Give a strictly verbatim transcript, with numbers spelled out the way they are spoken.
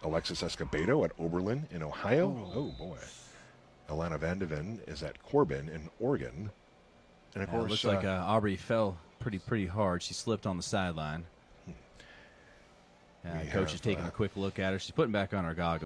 Alexis Escobedo at Oberlin in Ohio. Oh, oh boy. Alana Vandeven is at Corbin in Oregon. And of Yeah, course, it looks like uh, uh, Aubrey fell pretty pretty hard. She slipped on the sideline. Uh, coach have, is taking uh, a quick look at her. She's putting back on her goggles.